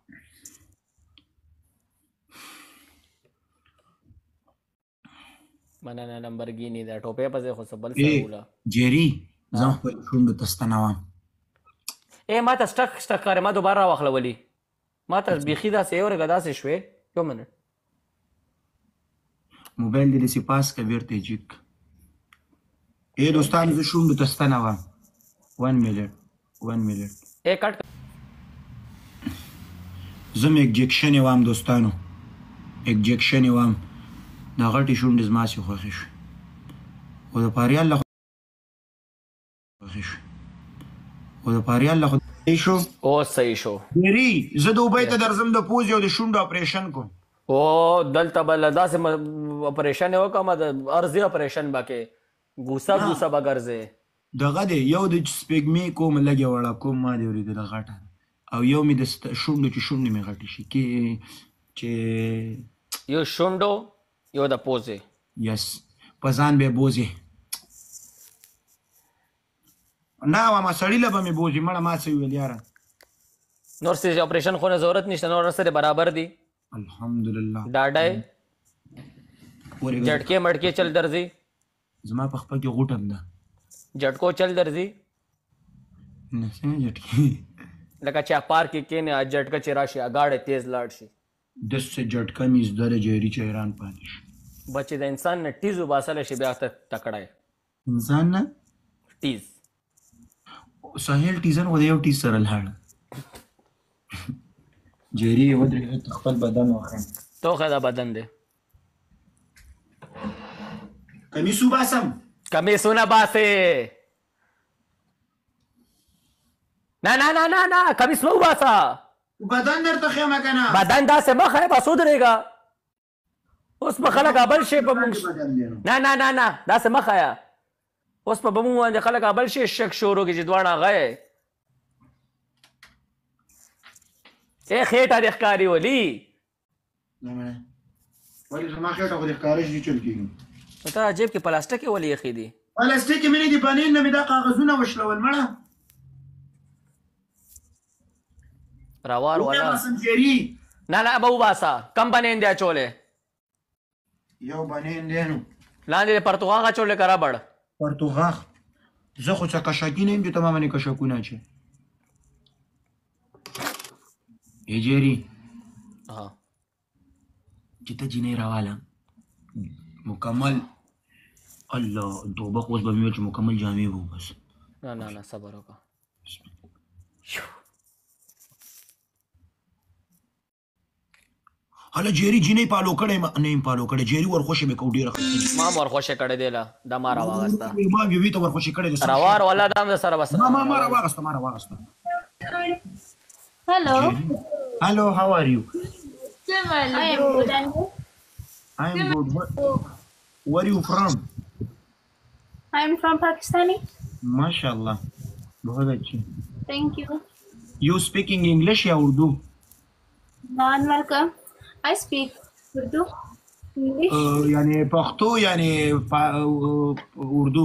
مننه لمبرګیني دا ټوپې پسې خو څه بل څه وله جری زه خپل شونډو ته ستنوم ما ته سټک کارې ما دوباره راواخله ولي ما ته بیخي داسې اورېږه داسې شوې یو منټ موبایل دې داسې پاس که بیرته یې جیک دوستان زه شونډو ته ستنوم 1 minute کټ زه مې اکجکشن یې وام دوستانو اکجکشن یې وام دا غټې شونډې زما سې خوښې شوې خو د پاریال له خوښې شوې خو د پاریال له صحیح شو اوس صحیح شو ډېري زه دوبۍ ته درځم د پوزې او د شونډو اپریشن کوم دلته به له داسې اپریشن یې وکړم د ارضي اپریشن به کې ګوسه به ګرځې دغه دی یو د سپېږمې کوم لږې وړه کوم ما دې اورېدله غټه او یو مې د شونډو چې شونډې مې غټې شي چې یو شونډو یو د پوزې یس په ځان به یې بوزې نه واما سړي له به مې بوزي مړه ما څه ویل یاره نور څه اپریشن خو نه ضرورت نشته نور سره برابر دي الحمدلله ډاډه جټکې مټکې چل درځي زما په خپه کې غوټم ده جټکو چل درځي نه څنګه جټکې لکه چې پارک کې کېنه جټکه چې راشي اګاړې تیز لاړ شي دسه جټکه مې زده د جهري چې حیران پاتې شي بچې د انسان نه ټیز وباسلی شي بیا ته تکړه یې انسان نه ټیز سهیل ټیزن خو د یو ټیز سره لاړ جیری ودرېږه ته خپل بدن وښیم توخه دا بدن دی کمیس وباسم کمیسونه باسې نه نه نه نه نه کمیس مه وباسه بدن درته ښیم که نه بدن داسې مه ښیه بس ودرېږه اوس به خلک ابل شي په مونږ نه نه نه نه داسې مه ښیه اوس په مونږ باندې خلک ابل شي شک شروع کړي چې دواړه هغه یې ای خېټه دې ښکاري ولي ولې زما خېټه خو دې ښکاره شي چل کېږي نو ته جیب کې پلاستیک ولې ایښي دي پلاستیک مې نه دي بنین نه مې دا کاغذونه وشلول مړه روار والا وباسم جیري نه نه به وباسه کم بنین دی اچولی یو بنین دی نو لاندې د پرتوغاغ اچولی که ربړ پرتوغاغ زه خو څه کشکي نه یم چې ته ما باندې کشکونه اچې ای جیري چې ته جینۍ راواله مکمل الله توبه خو اوس به مې ویل چې مکمل جامې به وباسم نه نه نه صبر وکړه هله جیري جینۍ پالو کړی نه یم پالو کړی جیري ورخوشې مې کو ډېره ښه ما هم ورخوشې کړی دی له دا ما راواغسته ما بیوي ته ورخوشې کړی دی روار والا دا هم د سره بس ما راواغسته ما راواغسته Hello. Hello, how are you? I am good. I am good. Where are you from? I am from Pakistani. MashaAllah. बहुत अच्छी. Thank you. You speaking English या Urdu? Non-welcome. I speak Urdu. English. यानी पख्तो यानी उर्दू.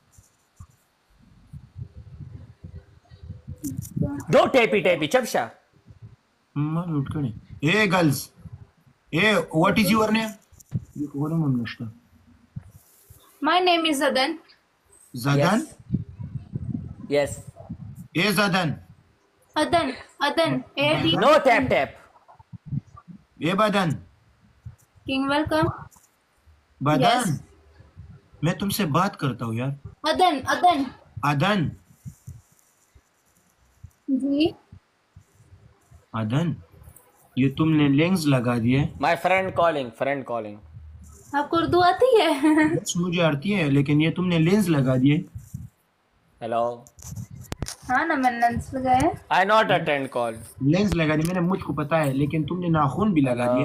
دو ټیپی ټیپی چپشا ما لوټ کړي hey girls hey what is your name کوم نوم نشته My name is Adan. Zadan yes hey Zadan Adan A-D. no tap tap hey Badan King welcome. Badan Yes. मैं तुमसे बात करता हूँ यार Adan. जी अदन ये तुमने लेंस लगा दिए my friend calling आपको उर्दू आती है? मुझे आती है लेकिन ये तुमने लेंस लगा दिए hello हाँ ना मैंने लेंस लगाया. I not attend call lens लगा दिए मैंने मुझको पता है लेकिन तुमने नाखून भी लगा दिए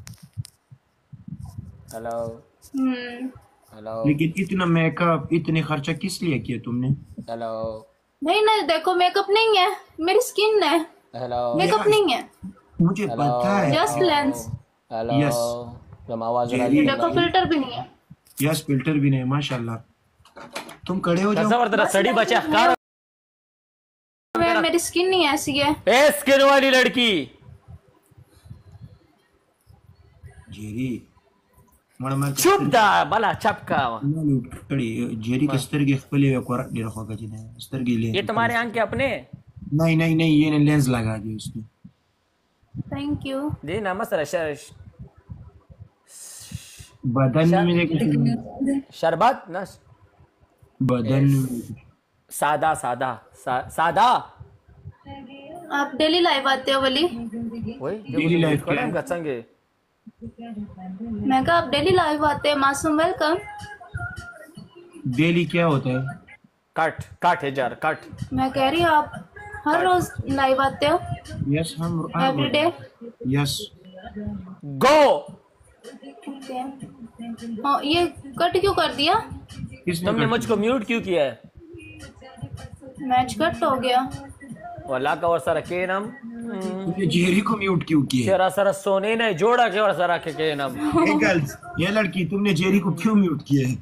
hello hello लेकिन इतना मेकअप इतने खर्चा किस लिए किया तुमने hello नहीं देखो मेकअप नहीं है मेरी स्किन है hello मेकअप नहीं है मुझे पता है जस्ट लेंस. hello Yes. जब आवाज आ Jerry. रही देखो फिल्टर भी नहीं है. यस फिल्टर भी नहीं माशाल्लाह तुम खड़े हो जाओ जबरदस्त सड़ी बचा कार मेरी स्किन नहीं ऐसी है. ए स्किन वाली लड़की जेरी मड़मा चुप दा बला चपका कड़ी जेरी के स्तरगे खपले को रख दे रखो गजी ने स्तरगे ले ये तुम्हारे आंख के अपने नहीं ये ने लेंस लगा दिया उसने थैंक यू. दे ना मसला बदन में कुछ शरबत ना बदन सादा आप डेली लाइव आते हो बोली. वही डेली लाइफ को टाइम गचंगे मैं कहा आप डेली लाइव आते हैं. मासूम वेलकम. डेली क्या होता है कट है जार कट मैं कह रही हूँ आप हर रोज लाइव आते हो यस हम एवरी डे. यस गो ये कट क्यों कर दिया? तुमने मुझको म्यूट क्यों किया है मैच कट हो गया. वल्ला का और सारा के नाम तुमने जेरी को म्यूट क्यों किया तेरा सारा सोने ने जोड़ा के और सारा के नाम हे गर्ल्स ये लड़की तुमने जेरी को क्यों म्यूट किया है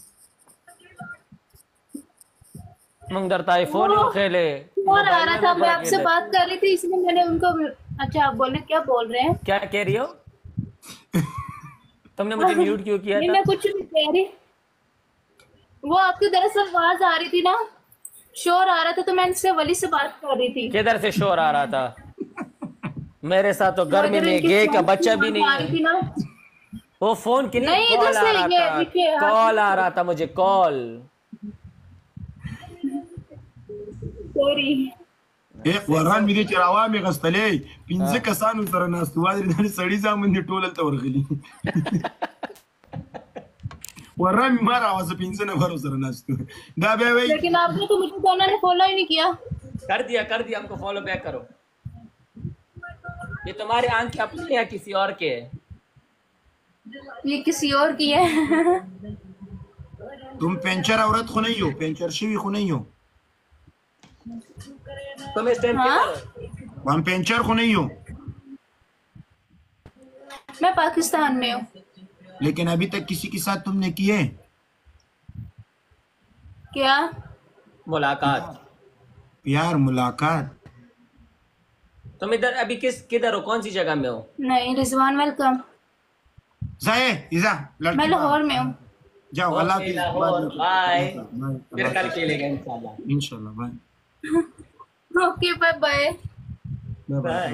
मंगदर आईफोन खेले और आ रहा था मैं आपसे बात कर रही थी इसलिए मैंने उनको. अच्छा आप बोले क्या बोल रहे हैं? क्या कह रही हो तुमने मुझे म्यूट क्यों किया नहीं था मैं कुछ नहीं कह रही. वो आपकी दरअसल आवाज आ रही थी ना शोर आ रहा था तो मैं इससे वली से बात कर रही थी. किधर से शोर आ रहा था मेरे साथ तो गर्मी में गे का बच्चा भी नहीं आ रही थी ना वो फोन की नहीं, इधर से ये देखिए, कॉल आ रहा था मुझे, कॉल। सॉरी। وران مې دې چې راوا مې غستلې 15 کسانو سره ناستو وادي د سړی ځامن دي ټول ته ورغلي وران مې مار आवाज 15 نفر سره ناستو دا به وای लेकिन आपने तो मुझे तो उन्होंने फॉलो ही नहीं किया। कर दिया हमको फॉलो बैक करो। ये तुम्हारे आंखें अपनी या किसी और के है? ये किसी और की है। तुम पेंचर औरत खो नहीं हो, पेंचर शिवी खो नहीं हो, तुम इस टाइम हम पेंचर खो नहीं हो। मैं पाकिस्तान में हूँ। लेकिन अभी तक किसी के साथ तुमने किए क्या? मुलाकात, प्यार, मुलाकात? तुम इधर अभी किधर हो, कौन सी जगह में हो? नहीं, रिजवान वेलकम। जाए इजा लड़की मैं लाहौर में हूँ। जाओ, अल्लाह हाफिज़, बाय, फिर कल खेलेंगे इंशाल्लाह, bye okay, bye bye. Bye,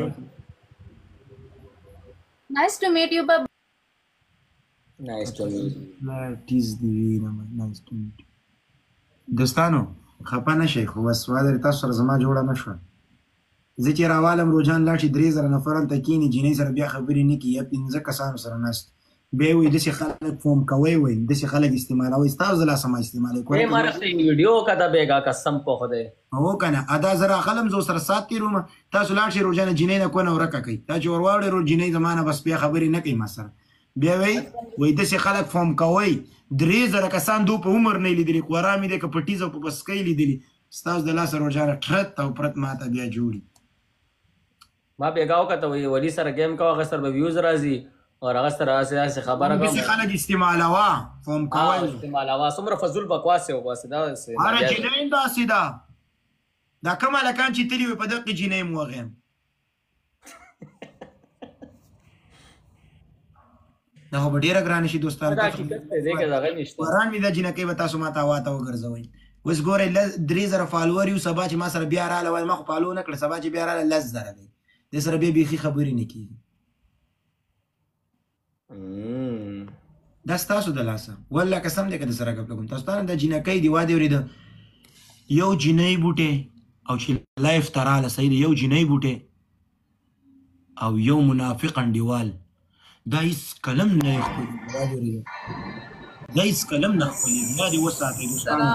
nice to meet you, bye. Nice to meet. That is the way, nice to meet you. دوستانو خپه نشئ، خو بس وادر تاسو سره زما جوړه نه شوه. زه چې راوالم روجان لاړ شي 3000 نفر هلته کښېني، جینۍ سره بیا خبرې نه کړي، یا 15 کسانو سره ناست بیا یې وایي داسې خلک فوم کوئ، وایي داسې خلک استعمالوئ، ستاسو د لاسه ما استعمالوئ. Video का दबेगा कसम په خدای. هو که نه ادا زه راغلم، زه ورسره سات تېروم، تاسو لاړ شئ روجانه جینۍ نه کونه ورکه کوي. دا چې ور واوړئ جینۍ زما نه بس بیا خبرې نه کوي ما سره، بیا وایي داسې خلک فوم کوئ. 3000 کسان دو په عمر نه لیدلي، خورا مې دی که په ټیزه په بسکۍ لیدلي، ستاسو د لاسه روجانه ټرت او پرت ماته بیا جوړي. ما بیګاو کته وی ولی سره گیم کا هغه سره به ویوز راځي او هغه سره اساس خبره کوم. داسې خلک استعمالوا، فوم کوئ، استعمالوا. څومره فضول بکواس یو بس دا اره جینۍ داسې ده. دا کوم هلکان چې تلي وي په دقې جینۍ م وغیم. دا خو به ډېره ګرانه شي دوستانو. وران مې دا جینکۍ به تاسو ماته هوا ته وګرځوئ. اوس ګورئ 3000 فالوور یو، سبا چې ما سره بیا راغله وایي ما خو فالو نه کړه، سبا چې بیا راغله 10,000 دی، دې سره بیا بیخي خبرې نه کېږي. دا ستاسو د لاسه، والله قسم دی که د سره ګپ لګوم. تاسو ته دا جینکۍ دي وادې اورېده، یو جینۍ بوټی او چې لایف ته راغله، صحیح دی، یو جینۍ بوټی او یو منافق انډیوال، دا هیڅ کلم نه خپلېږي، وادې اورېده، دا هیڅ کلم نه خپلېږي. دا دې وساتئ دوستانو.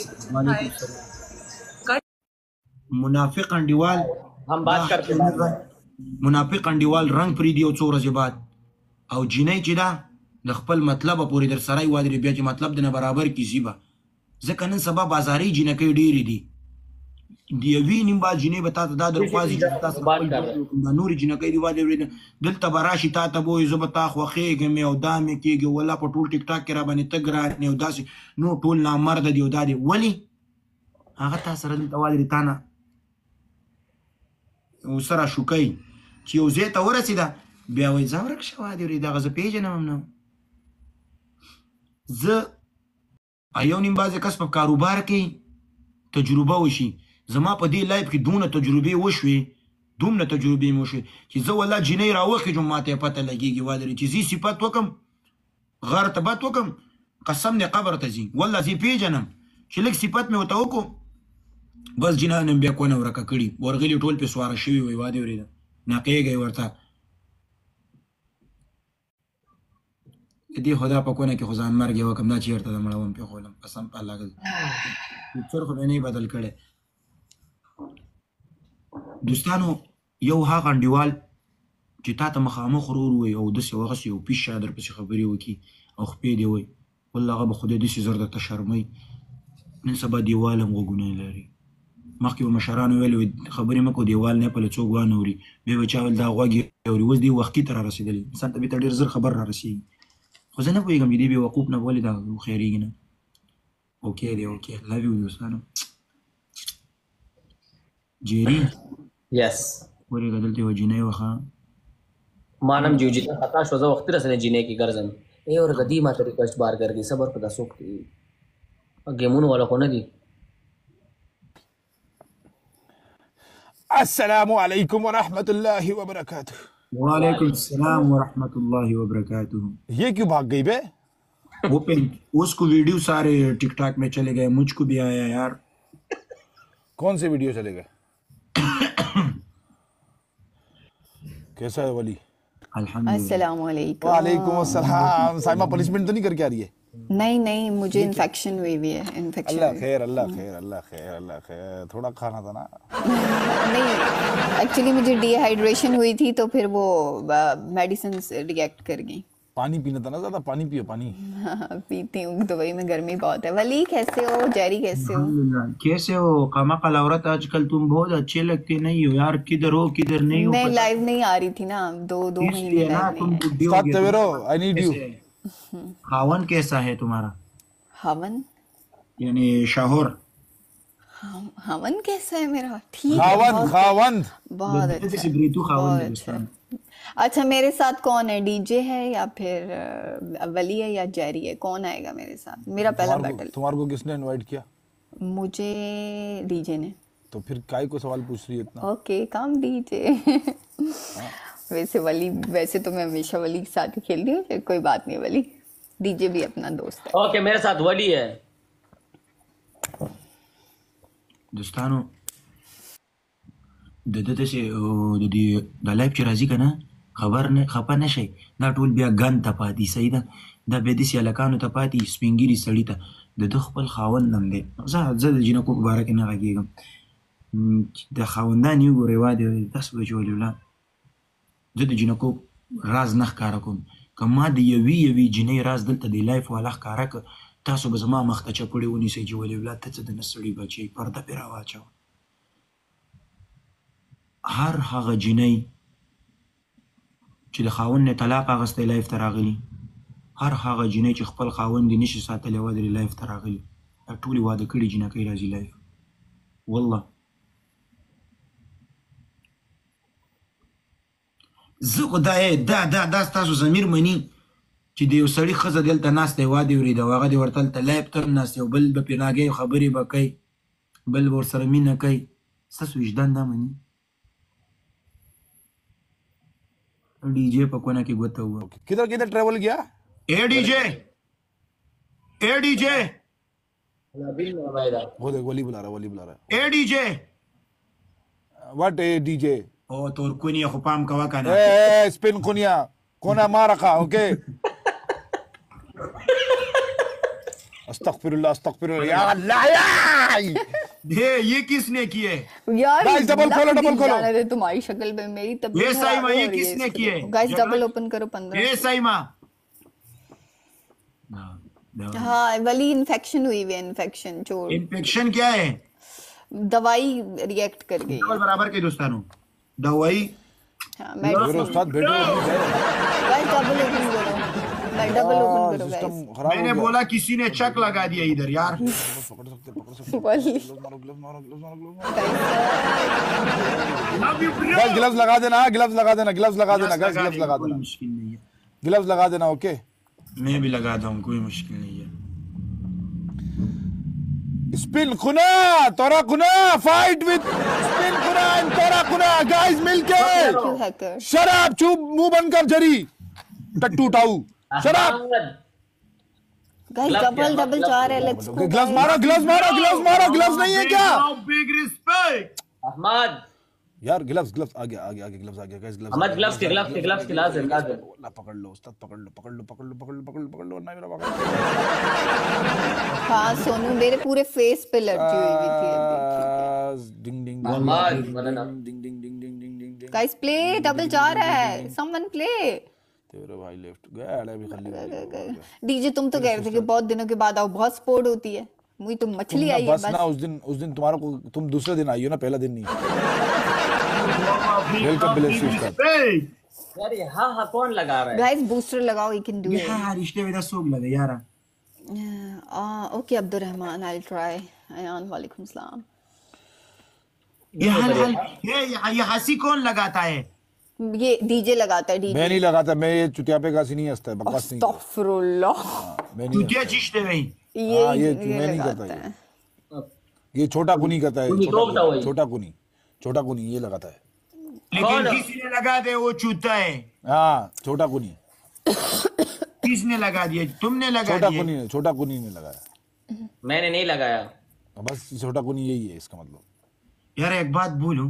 منافق انډیوال هم بات کرتے ہیں، منافق انډیوال رنگ پریدي او څو ورځې بعد، او جینۍ چې ده د خپل مطلبه پورې در سره یې وادرې، بیا چې مطلب د نه برابر کیږي به. ځکه نن سبا بازاري جینکۍ ډېرې دي، د یوې نیم بعد جینۍ به تا ته دا درخواځي چې تا سره خپل دا نورې جینکۍ دي وادې اورېده، دلته به راشي تا ته به وایي زه به تا خوښېږم او دا مې کېږي، والله په ټول ټیک ټاک کې را باندې ته ګران یې او داسې نو ټول نامرده دي او دا دي. ولې هغه تا سره دلته وادرې تا نه ورسره شوکۍ چې یو ځای ته ورسېده، بیا وایي ځه ورک شه وادې اورېده، هغه زه پېژنم هم نه. زه یو نیم بعضې کس په کاروبار کې تجربه وشي، زما په دې لایف کې دونه تجربې وشوې، دومره تجربې مې وشوې چې زه والله جینۍ راوخېږم ما ته یې پته لګېږي وادرې چې زه صفت وکړم، غر ته بد وکړم، قسم دی قبر ته ځي، والله زه یې پېژنم چې لږ صفت مې ورته وکړو بس جینانو مې بیا کونه ورکه کړي، ورغلي ټول پې سواره شوي وی وادې اورېده، ناقېږی ورته. دې خدا په کونه کې خو ځان مرګ یې وکړم، دا چېرته د مړوم پېښولم، قسم په الله پکچر خو مې نه بدل کړی. دوستانو یو هغه انډیوال چې تا ته مخامخ ورور ووایي او داسې وغسې یو پیش شا درپسې خبرې وکړي او خپې دې وایي، والله هغه به خدای داسې زر درته شرموي. نن سبا دیوال هم غوږونه لري، مخکې به مشرانو ویلي وي خبرې مه کوو دیوال نه پله څوک وانه اوري، بیا به چا ویل دا غوږ یې اوري. اوس دې وختي ته را رسېدلي، انسان ته بېرته ډېر زر خبر را رسېږي، خو زه نه پوهېږم چې دې بې وقوف نه ولې دا هوښیارېږي نه. اوکې دی، اوکې لو یو دوستانو. جیري یس ورېږه دلته یوه جینۍ وه ښه، ما نم جوجي خطا شو زه وختي رسنه جینۍ کی ګرځم ای اور غدی ما ته ریکویسٹ بار کر دی صبر په تاسو کې گیمونو والا خو نه دي. السلام علیکم ورحمۃ اللہ وبرکاتہ. वालेकुम सलाम व रहमतुल्लाहि व बरकातुहू। ये क्यों भाग गई बे? वो पे उसको वीडियो सारे टिकटॉक में चले गए, मुझको भी आया यार। कौन से वीडियो चले गए? कैसा है वली? अस्सलाम वालेकुम। वालेकुम अस्सलाम। साइमा पनिशमेंट तो नहीं करके आ रही है? नहीं मुझे इन्फेक्शन हुई हुई है। इन्फेक्शन अल्लाह खैर अल्लाह खैर अल्लाह खैर अल्लाह खैर। थोड़ा खाना था ना? नहीं, एक्चुअली मुझे डिहाइड्रेशन हुई थी तो फिर वो मेडिसिन रिएक्ट कर गई। पानी पीना था ना ज्यादा। पानी पियो पानी। हाँ, पीती हूँ दुबई में, गर्मी बहुत है। वली कैसे हो? जेरी कैसे हो? कैसे हो? कमाकल औरत आजकल तुम बहुत अच्छे लगते नहीं हो यार। किधर हो किधर नहीं हो? मैं लाइव नहीं आ रही थी ना, दो महीने इसलिए ना लाइव तुम नहीं बुढ़ी हो गई। I need you. खावन कैसा है तुम्हारा? हवन यानी शाहौर। हवन कैसा है मेरा? ठीक है, खावन खावन बहुत अच्छा, जैसे ब्रीतू खावन बहुत है अच्छा। दोस्तों। अच्छा, मेरे साथ कौन है? डीजे है या फिर वली है या जेरी है? कौन आएगा मेरे साथ? मेरा पहला बैटल। तुम्हारे को किसने इनवाइट किया? मुझे डीजे ने। तो फिर काय को सवाल पूछ रही है इतना? Okay come DJ. वैसे तो मैं हमेशा वली के साथ ही खेलती हूँ, कोई बात नहीं। वली डीजे भी अपना दोस्त है। ओके मेरे साथ वली है। दोस्तानो دته د دې د لایف چې راځي کنه خبر نه خپه نشي، دا ټول بیا ګن ته پاتې صحیح ده. دا به د سیالکانو ته پاتې سپینګری سړی ته د خپل خاوند نم دی. زه د جنکو په باره کې نه غږیږم. د خاوندان یو ګورې واده تاسو به جوړ ولا زه د جنکو راز نه ښکارا کوم. که ما د یوې جنۍ راز دلته د لایف والا ښکارا که تاسو به زما مخ ته چپړې ونیسئ چې ولې ولا ته څه د نسړي بچي پرده پې راواچوه. هر هغه جنۍ چې د خاوند نه طلاق اخیستی لایف ته راغلي، هر هغه جنۍ چې خپل خاوند یې نشي ساتلی ودرې لایف ته راغلي، دا ټولې واده کړي جنکۍ راځي لایف. والله زه خو دا ستاسو ضمیر مني چې د یو سړي ښځه دلته ناستی واده اورېده او هغه دې ورته هلته لایف ته هم ناست او بل به پرې ناګۍ خبرې به کوي، بل به ورسره مینه کوي. ستاسو وجدان دا مني؟ डीजे पकोना की गोता हुआ। किधर किधर ट्रेवल किया? ए डीजे वो देख वली बुला रहा ए डीजे व्हाट ए डीजे ओ तोर कुनिया खुपाम कवा kana ए स्पिन कुनिया कोना मारा का ओके अस्तगफिरुल्लाह या अल्लाह ये किसने किए यार? गाइस डबल खोलो अरे तुम्हारी शक्ल पे मेरी तबीयत ये साइमा ये किसने किए? गाइस डबल ओपन करो 15। ये साइमा हाँ वली इन्फेक्शन हुई है। इन्फेक्शन छोड़। इन्फेक्शन क्या है? दवाई रिएक्ट कर गई। डबल बराबर के दोस्तानों दवाई। हाँ मेरे उस्ताद बैठो गाइस डबल ओपन करो, डबल ओपन करो गाइस। मैंने बोला किसी ने चक लगा दिया इधर यार। पकड़ सकते ग्लव्स लगा देना ग्लव्स लगा देना ओके। मैं भी लगाता हूँ, कोई मुश्किल नहीं है। स्पिन खुना तोरा खुना फाइट विद स्पिन खुना एंड तोरा खुना गाइस मिलके शराब चुप मुंह बंद कर जरी टट्टू टाऊ शराब गाइस डबल जा रहा है। Let's go. ग्लव्स मारो ग्लव्स नहीं है क्या? बिग रिस्पेक्ट अहमद यार ग्लव्स आगे ग्लव्स आगे गाइस ग्लव्स अहमद ग्लव्स के लाज़िम पकड़ लो उस्ताद पकड़ लो वरना मेरा पकड़। हाँ सोनू मेरे पूरे फेस पे एलर्जी हुई थी। डिंग अहमद डिंग गाइस प्ले डबल जा रहा है। Someone play. तेरे भाई लेफ्ट गया भी खाली। डीजे तुम तो कह रहे थे कि बहुत दिनों के बाद आओ, बहुत सपोर्ट होती है। मुझे तो मछली आई है बस ना। उस दिन तुम्हारा को तुम दूसरे दिन आई हो ना, पहला दिन नहीं। वेलकम ब्लेस यू उस्ताद। यार ये हाँ कौन लगा रहा है? गाइस बूस्टर लगाओ, यू कैन डू इट। हाँ रिश्ते में सोग लगे यार। Okay Abdul Rahman I will try. Ayaan वालेकुम सलाम। ये हंसी कौन लगाता है? ये डीजे लगाता है। डीजे मैं नहीं लगाता, मैं ये चुतियापे का सी नहीं हंसता है, बकवास नहीं। अस्तगफिरुल्लाह। मैं नहीं क्या चीज थे भाई? ये मैं नहीं करता। ये छोटा कुनी करता है। छोटा कुनी ये लगाता है। लेकिन किसने लगा दे वो चूता है। हाँ छोटा कुनी, किसने लगा दिया? तुमने लगा छोटा दिया। कुनी ने, छोटा कुनी ने लगाया। मैंने नहीं लगाया। बस छोटा कुनी यही है इसका मतलब। यार एक बात बोलूं,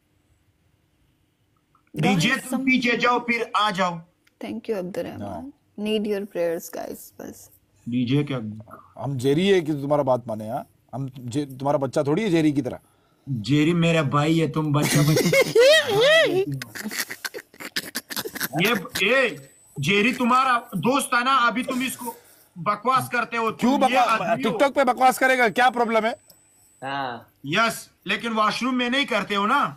डीजे तुम पीछे जाओ फिर आ जाओ। Thank you Abdurrahman, need your prayers guys. बस डीजे क्या, हम जेरी है कि तुम्हारा बात माने? हाँ हम तुम्हारा बच्चा थोड़ी है जेरी की तरह। जेरी मेरा भाई है, तुम बच्चा ये जेरी तुम्हारा दोस्त है ना, अभी तुम इसको बकवास करते हो। क्यों टिकटॉक पे बकवास करेगा, क्या प्रॉब्लम है? हाँ यस, लेकिन वॉशरूम में नहीं करते हो ना।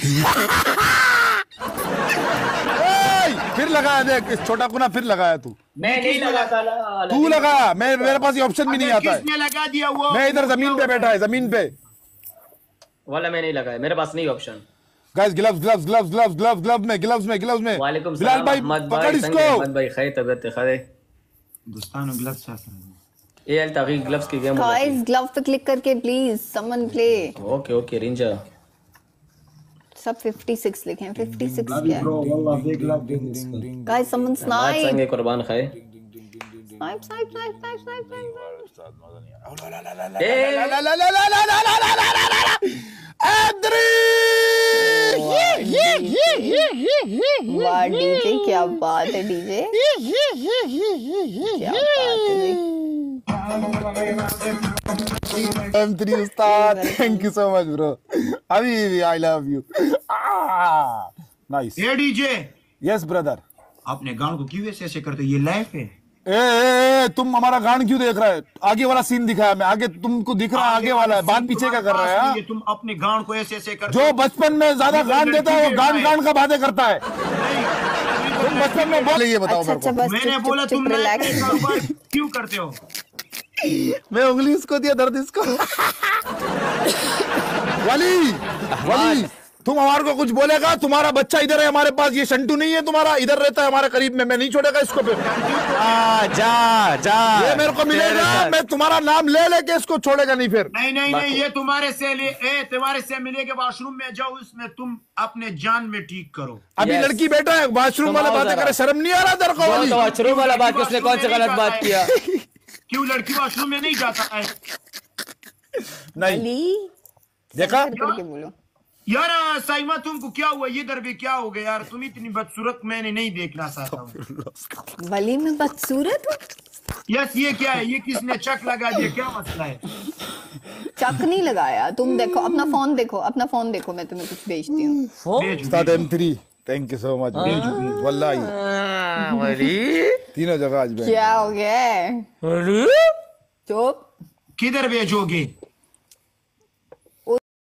फिर लगाया, देख छोटा कुना फिर लगाया तू। मैं नहीं लगाता। तू लगा, मैं मेरे पास ये ऑप्शन भी नहीं आता है। किसने लगा दिया वो? मैं इधर जमीन पे बैठा है, जमीन पे। वाला मैं नहीं लगाया, मेरे पास नहीं option. Guys gloves gloves gloves gloves gloves gloves में। वालेकुम बिलाल सलाम भाई अहमद पकड़ भाई, इसको। अहमद भाई खैर तबीयत खैर। दोस्तानो ग्लव्स साथ ये अलतागी ग्लव्स की गेम। गाइस ग्लव पे क्लिक करके please someone play. Okay okay रिंजा। सब 56 लिखें, 56 क्या? Guys someone snipe. संगे कुर्बान खाए। Snipe snipe snipe snipe snipe. वाह डीजे, क्या बात है डीजे, क्या बात है। M3 उस्ताद, thank you so much bro. अभी आई लव यू। नाइस। ये डीजे। Yes brother. आपने गान को क्यों ऐसे करते हो? ये लाइफ है। ए, तुम हमारा गान क्यों देख रहा है? आगे वाला सीन दिखाया मैं, आगे तुमको दिख रहा है, आगे वाला है, बात पीछे का कर रहा है। ये तुम अपने गान को ऐसे करते जो बचपन में ज्यादा गान देता है वो गान का बातें करता है। तुम बचपन में बोल, ये बताओ मेरे को। मैंने बोला तुम रिलैक्स क्यों करते हो? मैं उंगली इसको दिया, दर्द इसको। वली तुम हमारे को कुछ बोलेगा? तुम्हारा बच्चा इधर है हमारे पास, ये शंटू नहीं है तुम्हारा, इधर रहता है हमारे करीब में। मैं नहीं छोड़ेगा इसको फिर। जा ये मेरे को मिलेगा, मैं तुम्हारा नाम ले लेके इसको छोड़ेगा नहीं फिर। नहीं, ये तुम्हारे से मिलेगा। वॉशरूम में जाओ, उसमें तुम अपने जान में ठीक करो। अभी लड़की बैठा है, वॉशरूम वाला बातें करे, शर्म नहीं आ रहा तेरे को? वॉशरूम वाला बात किसने, कौन सी गलत बात किया? क्यों लड़की वॉशरूम में नहीं जाता है? नहीं देखा बोलो यार। साइमा तुमको क्या हुआ? इधर भी क्या हो गया यार? तुम इतनी बदसूरत मैंने नहीं देखना चाहता हूँ। वली में बदसूरत हो? यस, ये क्या है? ये किसने चक लगा दिया? क्या मसला है? चक नहीं लगाया। तुम देखो अपना फोन, देखो अपना फोन देखो, मैं तुम्हें कुछ भेजती हूँ। उस्ताद M3 thank you so much. वल्लाही तीनों जगह आज क्या हो गया? चुप। किधर भेजोगे?